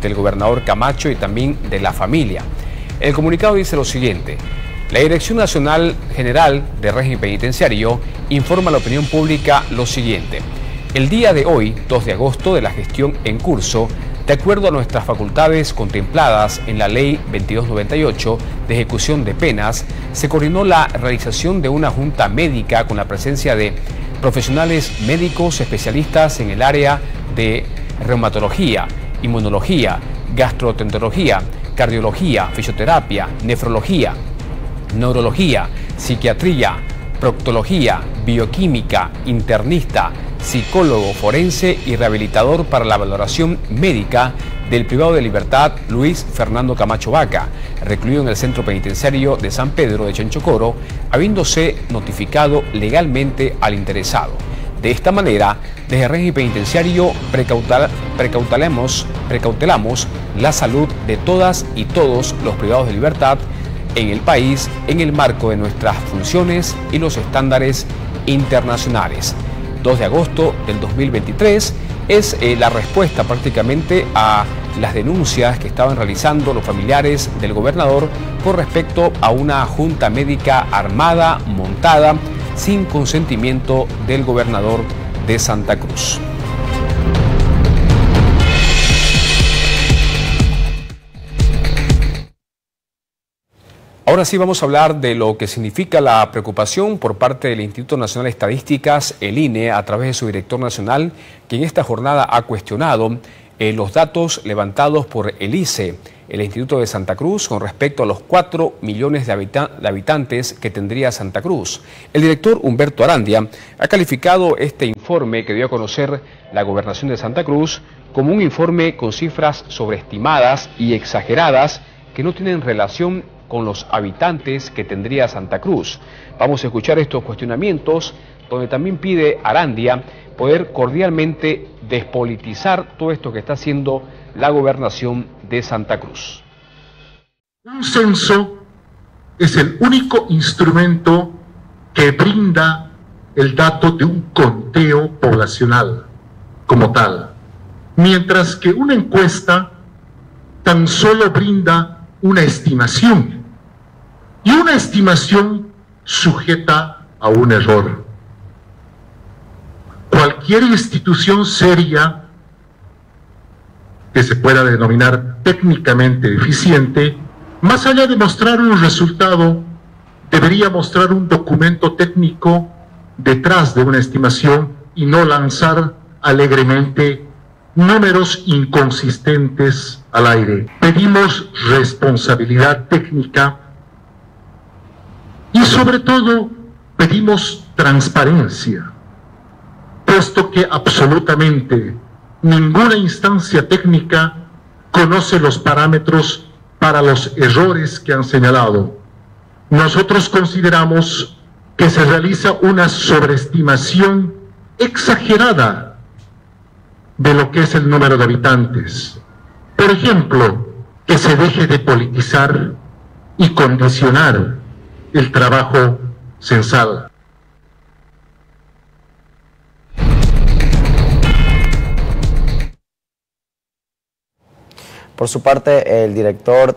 del gobernador Camacho y también de la familia. El comunicado dice lo siguiente: la Dirección Nacional General de Régimen Penitenciario informa a la opinión pública lo siguiente. El día de hoy, 2 de agosto, de la gestión en curso, de acuerdo a nuestras facultades contempladas en la Ley 2298 de ejecución de penas, se coordinó la realización de una junta médica con la presencia de profesionales médicos especialistas en el área de reumatología, inmunología, gastroenterología, cardiología, fisioterapia, nefrología, neurología, psiquiatría, proctología, bioquímica, internista, psicólogo forense y rehabilitador para la valoración médica del privado de libertad Luis Fernando Camacho Vaca, recluido en el centro penitenciario de San Pedro de Chenchocoro, habiéndose notificado legalmente al interesado. De esta manera, desde el régimen penitenciario precautelamos la salud de todas y todos los privados de libertad en el país en el marco de nuestras funciones y los estándares internacionales. 2 de agosto del 2023 es la respuesta prácticamente a las denuncias que estaban realizando los familiares del gobernador con respecto a una junta médica armada, montada, sin consentimiento del gobernador de Santa Cruz. Ahora sí vamos a hablar de lo que significa la preocupación por parte del Instituto Nacional de Estadísticas, el INE, a través de su director nacional, que en esta jornada ha cuestionado los datos levantados por el ICE, el Instituto de Santa Cruz, con respecto a los 4 millones de habitantes que tendría Santa Cruz. El director Humberto Arandia ha calificado este informe que dio a conocer la Gobernación de Santa Cruz como un informe con cifras sobreestimadas y exageradas que no tienen relación con los habitantes que tendría Santa Cruz. Vamos a escuchar estos cuestionamientos, donde también pide Arandia poder cordialmente despolitizar todo esto que está haciendo la gobernación de Santa Cruz. Un censo es el único instrumento que brinda el dato de un conteo poblacional como tal, mientras que una encuesta tan solo brinda una estimación, y una estimación sujeta a un error. Cualquier institución seria que se pueda denominar técnicamente eficiente, más allá de mostrar un resultado, debería mostrar un documento técnico detrás de una estimación y no lanzar alegremente números inconsistentes al aire. Pedimos responsabilidad técnica y sobre todo pedimos transparencia, puesto que absolutamente ninguna instancia técnica conoce los parámetros para los errores que han señalado. Nosotros consideramos que se realiza una sobreestimación exagerada de lo que es el número de habitantes. Por ejemplo, que se deje de politizar y condicionar el trabajo censal. Por su parte, el director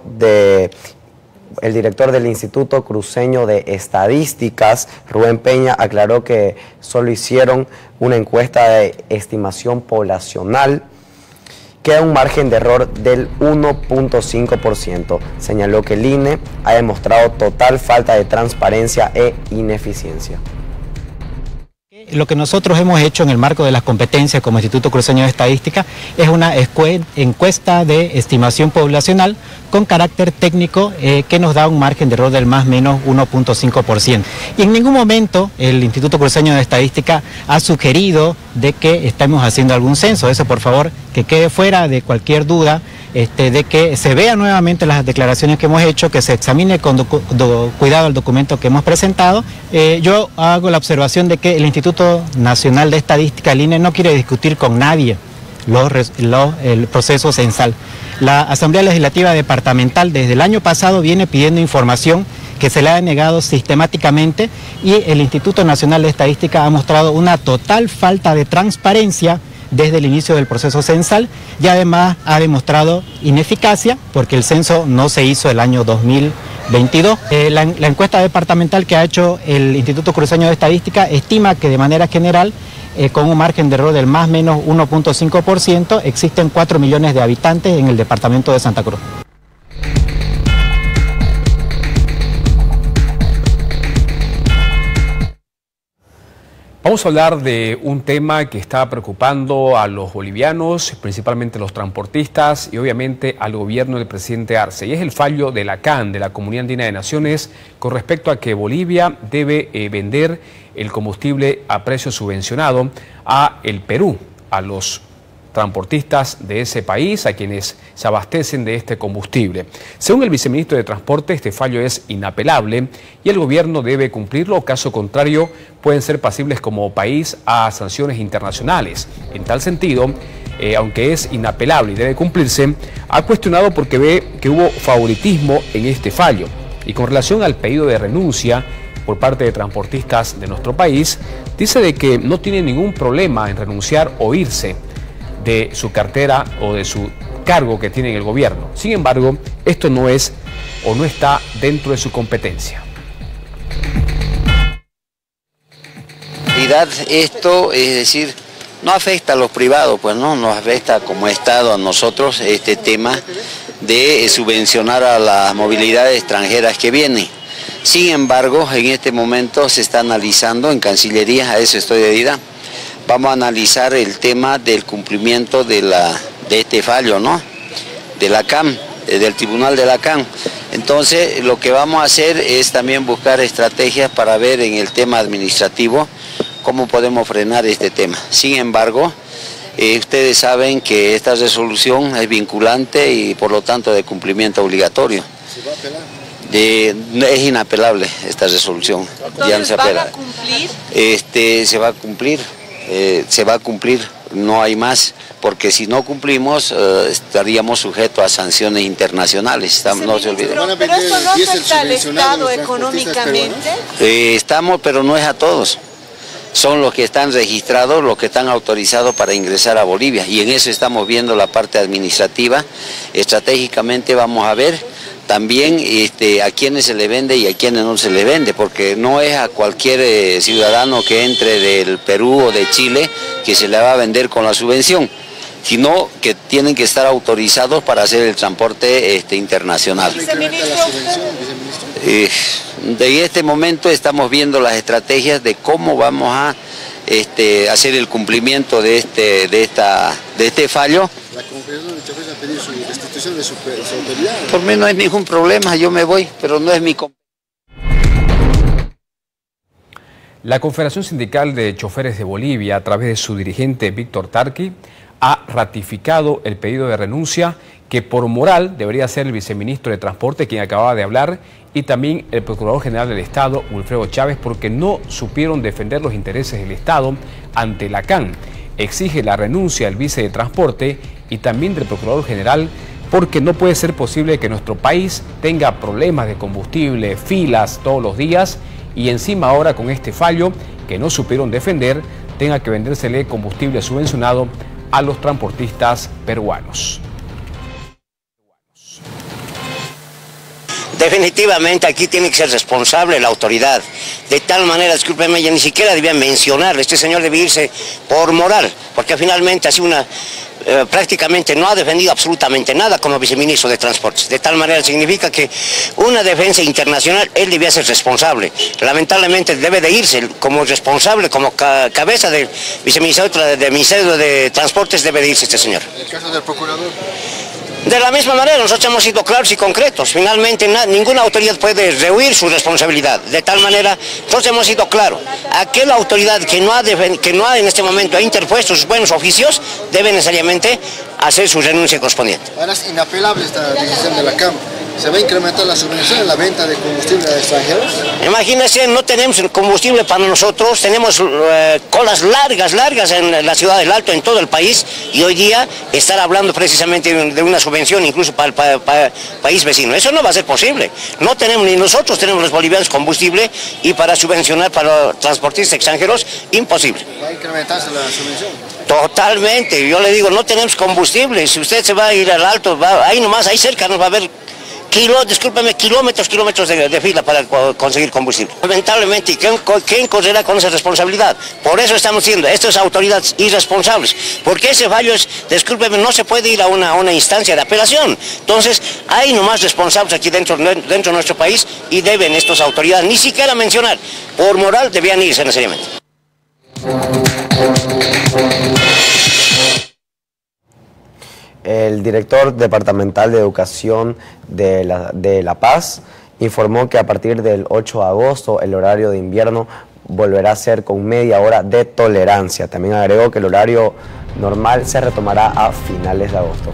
del Instituto Cruceño de Estadísticas, Rubén Peña, aclaró que solo hicieron una encuesta de estimación poblacional, queda un margen de error del 1.5%. Señaló que el INE ha demostrado total falta de transparencia e ineficiencia. Lo que nosotros hemos hecho en el marco de las competencias como Instituto Cruceño de Estadística es una encuesta de estimación poblacional con carácter técnico que nos da un margen de error del más o menos 1.5%. Y en ningún momento el Instituto Cruceño de Estadística ha sugerido de que estemos haciendo algún censo. Eso, por favor, que quede fuera de cualquier duda, de que se vean nuevamente las declaraciones que hemos hecho, que se examine con cuidado el documento que hemos presentado. Yo hago la observación de que el Instituto Nacional de Estadística, el INE, no quiere discutir con nadie el proceso censal. La Asamblea Legislativa Departamental desde el año pasado viene pidiendo información que se le ha negado sistemáticamente, y el Instituto Nacional de Estadística ha mostrado una total falta de transparencia desde el inicio del proceso censal y además ha demostrado ineficacia porque el censo no se hizo el año 2022. La encuesta departamental que ha hecho el Instituto Cruceño de Estadística estima que de manera general, con un margen de error del más o menos 1.5%, existen 4 millones de habitantes en el departamento de Santa Cruz. Vamos a hablar de un tema que está preocupando a los bolivianos, principalmente los transportistas y obviamente al gobierno del presidente Arce. Y es el fallo de la CAN, de la Comunidad Andina de Naciones, con respecto a que Bolivia debe vender el combustible a precio subvencionado a el Perú, a los transportistas de ese país, a quienes se abastecen de este combustible. Según el viceministro de Transporte, este fallo es inapelable y el gobierno debe cumplirlo, caso contrario pueden ser pasibles como país a sanciones internacionales. En tal sentido, aunque es inapelable y debe cumplirse, ha cuestionado porque ve que hubo favoritismo en este fallo. Y con relación al pedido de renuncia por parte de transportistas de nuestro país, dice de que no tiene ningún problema en renunciar o irse de su cartera o de su cargo que tiene en el gobierno. Sin embargo, esto no es o no está dentro de su competencia. En realidad esto, es decir, no afecta a los privados, pues no, nos afecta como Estado a nosotros este tema de subvencionar a las movilidades extranjeras que vienen. Sin embargo, en este momento se está analizando en Cancillería, a eso estoy de ida. Vamos a analizar el tema del cumplimiento de este fallo, ¿no? De la CAM, del Tribunal de la CAM. Entonces, lo que vamos a hacer es también buscar estrategias para ver en el tema administrativo cómo podemos frenar este tema. Sin embargo, ustedes saben que esta resolución es vinculante y por lo tanto de cumplimiento obligatorio. ¿Se va a apelar? Es inapelable esta resolución. Entonces, ya no se apela. ¿van a cumplir? Se va a cumplir, no hay más, porque si no cumplimos estaríamos sujetos a sanciones internacionales, no se olviden. Pero esto no afecta al Estado económicamente. Estamos, pero no es a todos. Son los que están registrados, los que están autorizados para ingresar a Bolivia, y en eso estamos viendo la parte administrativa. Estratégicamente vamos a ver también a quienes se le vende y a quienes no se le vende, porque no es a cualquier ciudadano que entre del Perú o de Chile que se le va a vender con la subvención, sino que tienen que estar autorizados para hacer el transporte internacional. De este momento estamos viendo las estrategias de cómo vamos a hacer el cumplimiento de este fallo. La Confederación de Choferes ha pedido su restitución de su autoridad. Por mí no hay ningún problema, yo me voy, pero no es mi competencia. La Confederación Sindical de Choferes de Bolivia, a través de su dirigente Víctor Tarqui, ha ratificado el pedido de renuncia que por moral debería ser el viceministro de Transporte, quien acababa de hablar, y también el Procurador General del Estado, Wilfredo Chávez, porque no supieron defender los intereses del Estado ante la CAN. Exige la renuncia del vice de Transporte y también del Procurador General, porque no puede ser posible que nuestro país tenga problemas de combustible, filas todos los días, y encima ahora con este fallo que no supieron defender, tenga que vendérsele combustible subvencionado a los transportistas peruanos. Definitivamente aquí tiene que ser responsable la autoridad. De tal manera, discúlpeme, ya ni siquiera debía mencionarle. Este señor debe irse por moral, porque finalmente hace prácticamente no ha defendido absolutamente nada como viceministro de Transportes. De tal manera significa que una defensa internacional, él debía ser responsable. Lamentablemente debe de irse como responsable, como cabeza del Ministerio de Transportes debe de irse este señor. ¿En el caso del procurador? De la misma manera, nosotros hemos sido claros y concretos. Finalmente, ninguna autoridad puede rehuir su responsabilidad. De tal manera, nosotros hemos sido claros. Aquella autoridad que no ha en este momento ha interpuesto sus buenos oficios, debe necesariamente hacer su renuncia correspondiente. Ahora es inapelable esta decisión de la CAM. ¿Se va a incrementar la subvención en la venta de combustible a extranjeros? Imagínense, no tenemos combustible para nosotros, tenemos colas largas en la ciudad del Alto, en todo el país, y hoy día estar hablando precisamente de una subvención incluso para el país vecino. Eso no va a ser posible. No tenemos, ni nosotros tenemos los bolivianos combustible, y para subvencionar para los transportistas extranjeros, imposible. ¿Va a incrementarse la subvención? Totalmente, yo le digo, no tenemos combustible, si usted se va a ir al alto, ahí nomás, ahí cerca nos va a haber kilómetros de fila para conseguir combustible. Lamentablemente, ¿quién correrá con esa responsabilidad? Por eso estamos diciendo, estas autoridades irresponsables, porque ese fallo es, discúlpeme, no se puede ir a una instancia de apelación. Entonces, hay nomás responsables aquí dentro de nuestro país y deben estas autoridades ni siquiera mencionar, por moral debían irse necesariamente. El director departamental de Educación de La Paz informó que a partir del 8 de agosto el horario de invierno volverá a ser con media hora de tolerancia. También agregó que el horario normal se retomará a finales de agosto.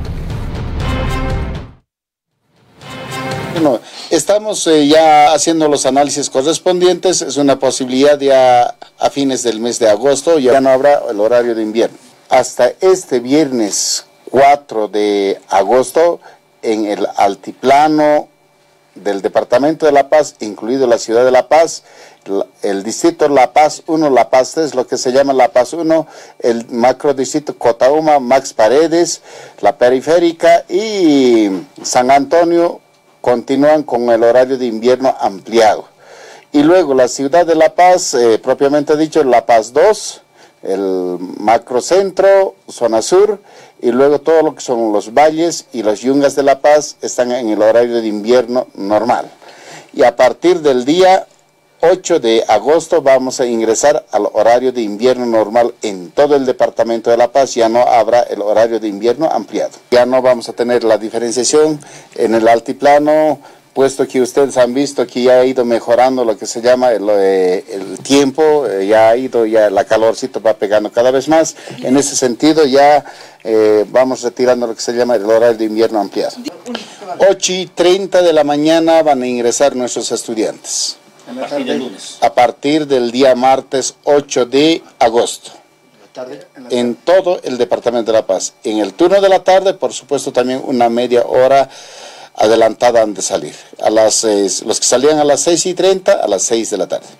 Bueno, estamos ya haciendo los análisis correspondientes. Es una posibilidad ya a fines del mes de agosto, ya no habrá el horario de invierno. Hasta este viernes 4 de agosto, en el altiplano del departamento de La Paz, incluido la ciudad de La Paz, el distrito La Paz 1, La Paz 3, lo que se llama La Paz 1, el macrodistrito Cotauma, Max Paredes, la periférica y San Antonio continúan con el horario de invierno ampliado. Y luego la ciudad de La Paz, propiamente dicho, La Paz 2, el macrocentro, zona sur, y luego todo lo que son los valles y las yungas de La Paz están en el horario de invierno normal. Y a partir del día 8 de agosto vamos a ingresar al horario de invierno normal en todo el departamento de La Paz. Ya no habrá el horario de invierno ampliado. Ya no vamos a tener la diferenciación en el altiplano, puesto que ustedes han visto que ya ha ido mejorando lo que se llama el tiempo, ya la calorcito va pegando cada vez más. En ese sentido ya vamos retirando lo que se llama el horario de invierno ampliado. 8:30 de la mañana van a ingresar nuestros estudiantes. A partir del lunes. A partir del día martes 8 de agosto. En todo el departamento de La Paz. En el turno de la tarde, por supuesto, también una media hora adelantada han de salir. Los que salían a las 6:30, a las 6 de la tarde.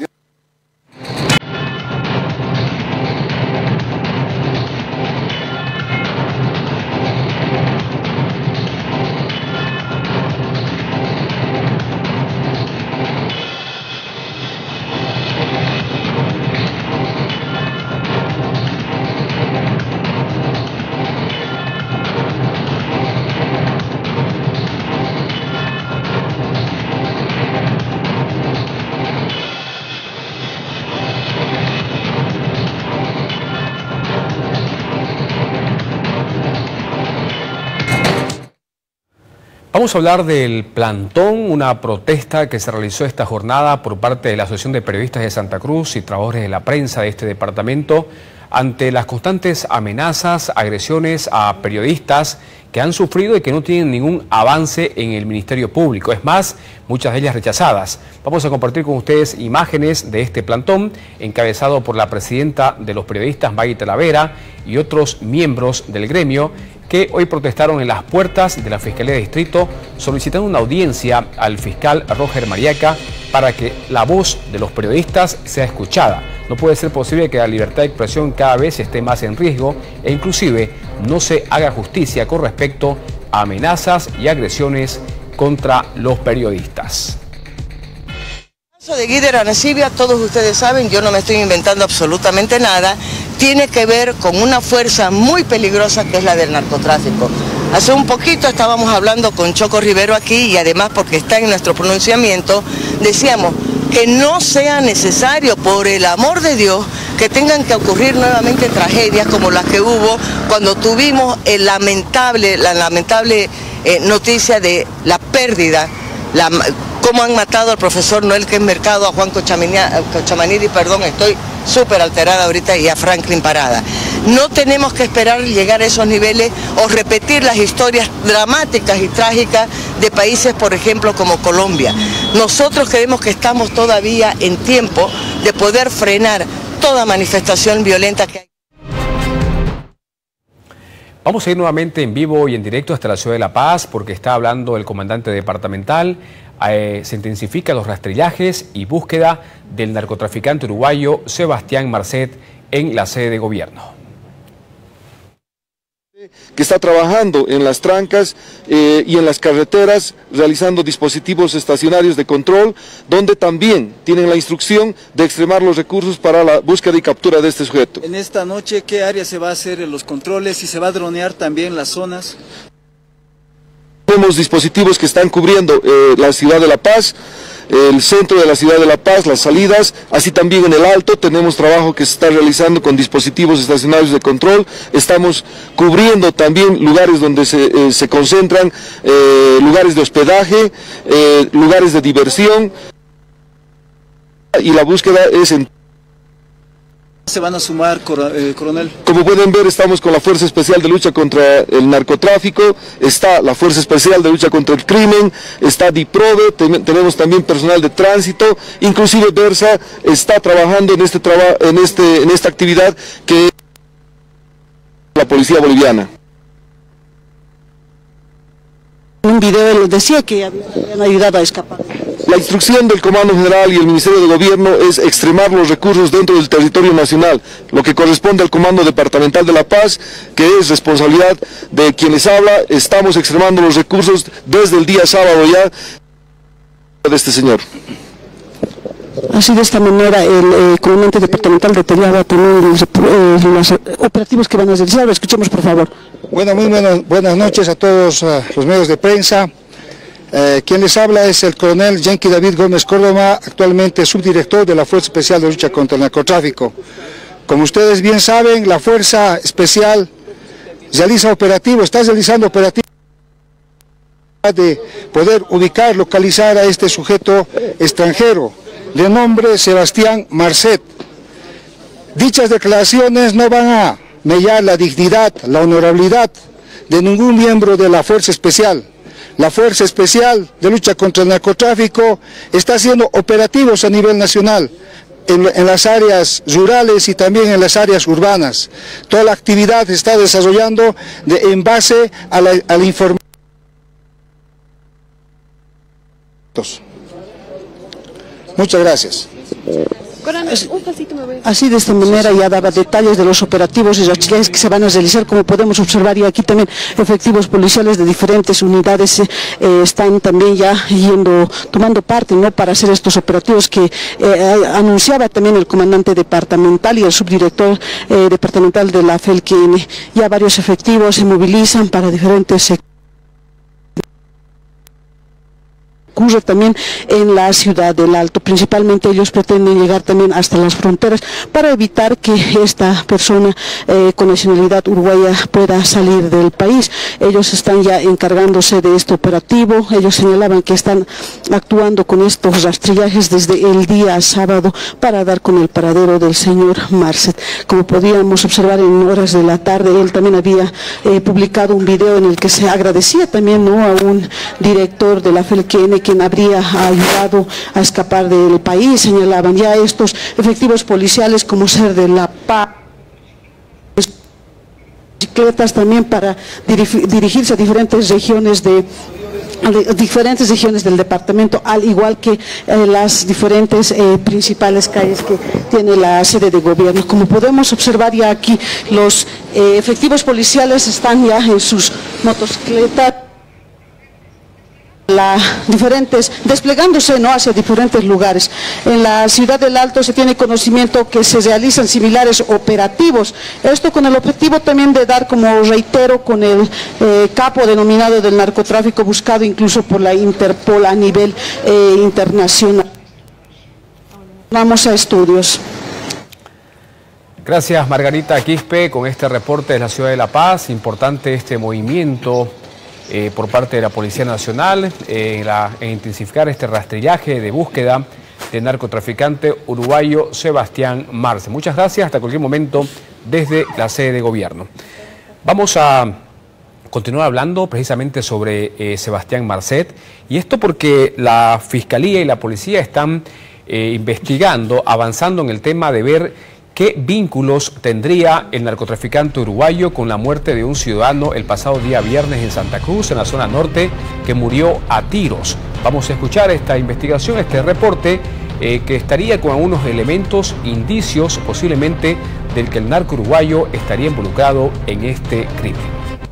Vamos a hablar del plantón, una protesta que se realizó esta jornada por parte de la Asociación de Periodistas de Santa Cruz y trabajadores de la prensa de este departamento ante las constantes amenazas, agresiones a periodistas que han sufrido y que no tienen ningún avance en el Ministerio Público. Es más, muchas de ellas rechazadas. Vamos a compartir con ustedes imágenes de este plantón encabezado por la presidenta de los periodistas, Maggie Talavera, y otros miembros del gremio que hoy protestaron en las puertas de la Fiscalía de Distrito solicitando una audiencia al fiscal Roger Mariaca para que la voz de los periodistas sea escuchada. No puede ser posible que la libertad de expresión cada vez esté más en riesgo e inclusive no se haga justicia con respecto a amenazas y agresiones contra los periodistas. El caso de Guider Arancibia, todos ustedes saben, yo no me estoy inventando absolutamente nada, tiene que ver con una fuerza muy peligrosa que es la del narcotráfico. Hace un poquito estábamos hablando con Choco Rivero aquí y además porque está en nuestro pronunciamiento, decíamos que no sea necesario, por el amor de Dios, que tengan que ocurrir nuevamente tragedias como las que hubo cuando tuvimos la lamentable noticia de la pérdida, cómo han matado al profesor Noel que es Mercado, a Juan Cochamanidi, perdón, estoy súper alterada ahorita, y a Franklin Parada. No tenemos que esperar llegar a esos niveles o repetir las historias dramáticas y trágicas de países, por ejemplo, como Colombia. Nosotros creemos que estamos todavía en tiempo de poder frenar toda manifestación violenta que hay. Vamos a ir nuevamente en vivo y en directo hasta la ciudad de La Paz porque está hablando el comandante departamental. Se intensifican los rastrillajes y búsqueda del narcotraficante uruguayo Sebastián Marcet en la sede de gobierno. que está trabajando en las trancas y en las carreteras, realizando dispositivos estacionarios de control, donde también tienen la instrucción de extremar los recursos para la búsqueda y captura de este sujeto. En esta noche, ¿qué área se va a hacer en los controles y se va a dronear también las zonas? Tenemos dispositivos que están cubriendo la ciudad de La Paz, el centro de la ciudad de La Paz, las salidas, así también en el Alto tenemos trabajo que se está realizando con dispositivos estacionarios de control. Estamos cubriendo también lugares donde se concentran lugares de hospedaje, lugares de diversión, y la búsqueda es en... ¿Se van a sumar, coronel? Como pueden ver, estamos con la Fuerza Especial de Lucha contra el Narcotráfico, está la Fuerza Especial de Lucha contra el Crimen, está DIPROVE, tenemos también personal de tránsito, inclusive Versa está trabajando en esta actividad que es la Policía Boliviana. En un video él decía que habían ayudado a escapar. La instrucción del Comando General y el Ministerio de Gobierno es extremar los recursos dentro del territorio nacional, lo que corresponde al Comando Departamental de La Paz, que es responsabilidad de quien les habla. Estamos extremando los recursos desde el día sábado ya de este señor. Así, de esta manera, el comandante departamental detallaba también los operativos que van a realizar. Escuchemos, por favor. Bueno, muy buenas noches a todos los medios de prensa. Quien les habla es el coronel Yenki David Gómez Córdoba, actualmente subdirector de la Fuerza Especial de Lucha contra el Narcotráfico. Como ustedes bien saben, la Fuerza Especial está realizando operativos de poder ubicar, localizar a este sujeto extranjero, de nombre Sebastián Marcet. Dichas declaraciones no van a mellar la dignidad, la honorabilidad de ningún miembro de la Fuerza Especial. La Fuerza Especial de Lucha contra el Narcotráfico está haciendo operativos a nivel nacional, en las áreas rurales y también en las áreas urbanas. Toda la actividad se está desarrollando en base a la información. Muchas gracias. Así, de esta manera, ya daba detalles de los operativos y actividades que se van a realizar. Como podemos observar, y aquí también efectivos policiales de diferentes unidades están también ya tomando parte, ¿no?, para hacer estos operativos que anunciaba también el comandante departamental y el subdirector departamental de la FELQN. Ya varios efectivos se movilizan para diferentes sectores. Ocurre también en la ciudad del Alto. Principalmente ellos pretenden llegar también hasta las fronteras para evitar que esta persona con nacionalidad uruguaya pueda salir del país. Ellos están ya encargándose de este operativo. Ellos señalaban que están actuando con estos rastrillajes desde el día sábado para dar con el paradero del señor Marcet. Como podíamos observar en horas de la tarde, él también había publicado un video en el que se agradecía también, ¿no?, a un director de la FELQN quien habría ayudado a escapar del país. Señalaban ya estos efectivos policiales como ser de La Paz, bicicletas también para dirigirse a diferentes regiones del departamento, al igual que las diferentes principales calles que tiene la sede de gobierno. Como podemos observar ya aquí, los efectivos policiales están ya en sus motocicletas, desplegándose, ¿no?, hacia diferentes lugares. En la ciudad del Alto se tiene conocimiento que se realizan similares operativos, esto con el objetivo también de dar, como reitero, con el capo denominado del narcotráfico, buscado incluso por la Interpol a nivel internacional. Vamos a estudios. Gracias, Margarita Quispe, con este reporte de la ciudad de La Paz. Importante este movimiento por parte de la Policía Nacional en intensificar este rastrillaje de búsqueda del narcotraficante uruguayo Sebastián Marcet. Muchas gracias, hasta cualquier momento desde la sede de gobierno. Vamos a continuar hablando precisamente sobre Sebastián Marcet, y esto porque la Fiscalía y la Policía están investigando, avanzando en el tema de ver ¿qué vínculos tendría el narcotraficante uruguayo con la muerte de un ciudadano el pasado día viernes en Santa Cruz, en la zona norte, que murió a tiros? Vamos a escuchar esta investigación, este reporte, que estaría con algunos elementos, indicios posiblemente del que el narco uruguayo estaría involucrado en este crimen.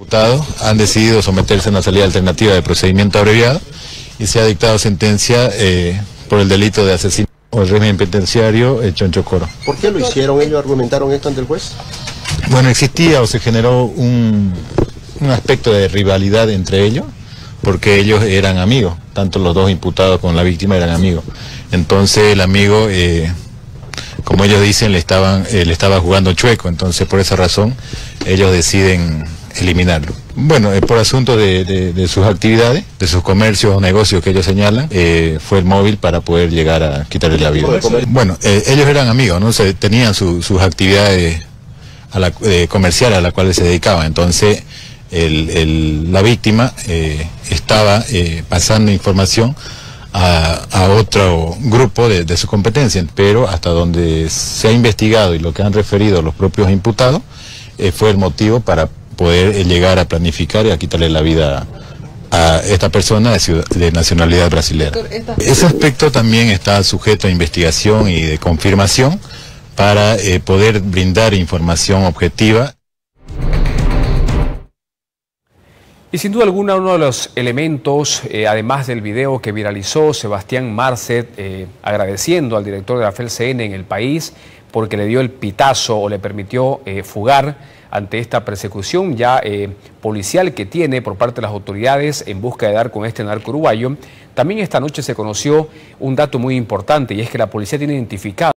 imputados han decidido someterse a una salida alternativa de procedimiento abreviado y se ha dictado sentencia por el delito de asesinato o el régimen penitenciario Chonchocoro. ¿Por qué lo hicieron? ¿Ellos argumentaron esto ante el juez? Bueno, existía o se generó un aspecto de rivalidad entre ellos, porque ellos eran amigos, tanto los dos imputados como la víctima eran amigos. Entonces el amigo, como ellos dicen, le estaba jugando chueco, entonces por esa razón ellos deciden eliminarlo. Bueno, por asunto de sus actividades, de sus comercios o negocios que ellos señalan, fue el móvil para poder llegar a quitarle la vida. Bueno, ellos eran amigos, ¿no? Tenían sus actividades comerciales a las cuales se dedicaban, entonces la víctima estaba pasando información a otro grupo de su competencia, pero hasta donde se ha investigado y lo que han referido los propios imputados, fue el motivo para poder llegar a planificar y a quitarle la vida a esta persona de nacionalidad brasileña. Ese aspecto también está sujeto a investigación y de confirmación para poder brindar información objetiva. Y sin duda alguna uno de los elementos, además del video que viralizó Sebastián Marcet agradeciendo al director de la FELCN en el país porque le dio el pitazo o le permitió fugar ante esta persecución ya policial que tiene por parte de las autoridades en busca de dar con este narco uruguayo. También esta noche se conoció un dato muy importante y es que la policía tiene identificado